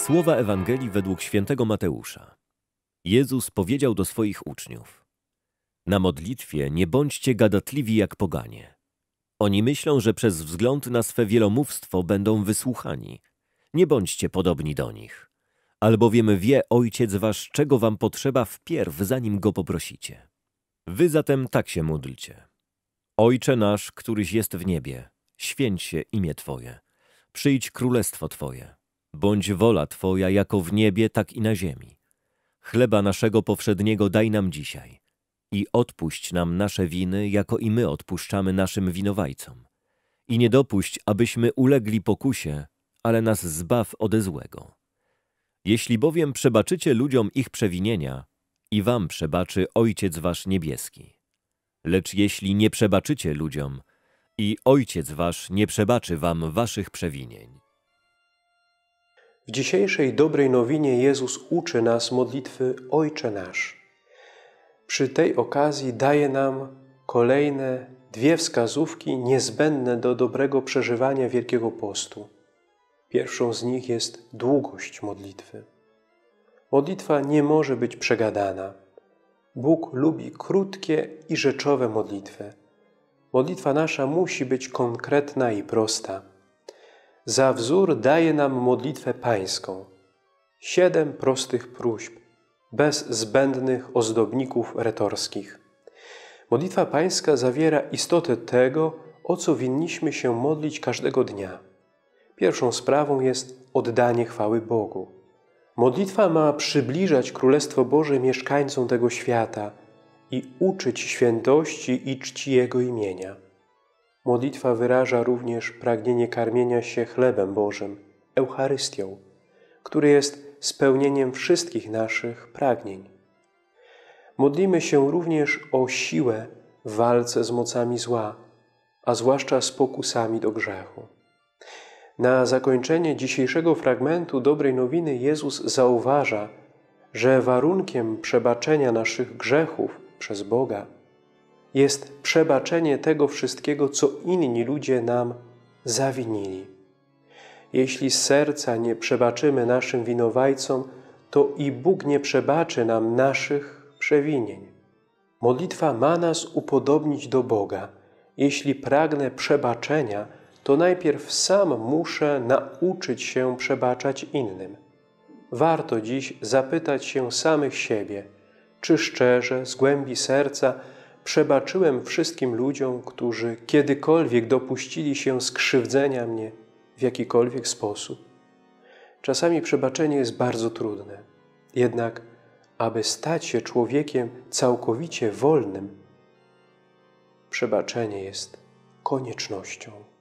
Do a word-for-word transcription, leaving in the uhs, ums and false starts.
Słowa Ewangelii według świętego Mateusza. Jezus powiedział do swoich uczniów: na modlitwie nie bądźcie gadatliwi jak poganie. Oni myślą, że przez wzgląd na swe wielomówstwo będą wysłuchani. Nie bądźcie podobni do nich. Albowiem wie Ojciec wasz, czego wam potrzeba wpierw, zanim Go poprosicie. Wy zatem tak się módlcie. Ojcze nasz, któryś jest w niebie, święć się imię Twoje. Przyjdź królestwo Twoje. Bądź wola Twoja jako w niebie, tak i na ziemi. Chleba naszego powszedniego daj nam dzisiaj. I odpuść nam nasze winy, jako i my odpuszczamy naszym winowajcom. I nie dopuść, abyśmy ulegli pokusie, ale nas zbaw ode złego. Jeśli bowiem przebaczycie ludziom ich przewinienia, i wam przebaczy Ojciec wasz niebieski. Lecz jeśli nie przebaczycie ludziom, i Ojciec wasz nie przebaczy wam waszych przewinień. W dzisiejszej dobrej nowinie Jezus uczy nas modlitwy Ojcze Nasz. Przy tej okazji daje nam kolejne dwie wskazówki niezbędne do dobrego przeżywania Wielkiego Postu. Pierwszą z nich jest długość modlitwy. Modlitwa nie może być przegadana. Bóg lubi krótkie i rzeczowe modlitwy. Modlitwa nasza musi być konkretna i prosta. Za wzór daje nam modlitwę pańską. Siedem prostych próśb, bez zbędnych ozdobników retorskich. Modlitwa pańska zawiera istotę tego, o co winniśmy się modlić każdego dnia. Pierwszą sprawą jest oddanie chwały Bogu. Modlitwa ma przybliżać Królestwo Boże mieszkańcom tego świata i uczyć świętości i czci Jego imienia. Modlitwa wyraża również pragnienie karmienia się chlebem Bożym, Eucharystią, który jest spełnieniem wszystkich naszych pragnień. Modlimy się również o siłę w walce z mocami zła, a zwłaszcza z pokusami do grzechu. Na zakończenie dzisiejszego fragmentu Dobrej Nowiny Jezus zauważa, że warunkiem przebaczenia naszych grzechów przez Boga jest przebaczenie tego wszystkiego, co inni ludzie nam zawinili. Jeśli z serca nie przebaczymy naszym winowajcom, to i Bóg nie przebaczy nam naszych przewinień. Modlitwa ma nas upodobnić do Boga. Jeśli pragnę przebaczenia, to najpierw sam muszę nauczyć się przebaczać innym. Warto dziś zapytać się samych siebie, czy szczerze, z głębi serca przebaczyłem wszystkim ludziom, którzy kiedykolwiek dopuścili się skrzywdzenia mnie w jakikolwiek sposób. Czasami przebaczenie jest bardzo trudne. Jednak, aby stać się człowiekiem całkowicie wolnym, przebaczenie jest koniecznością.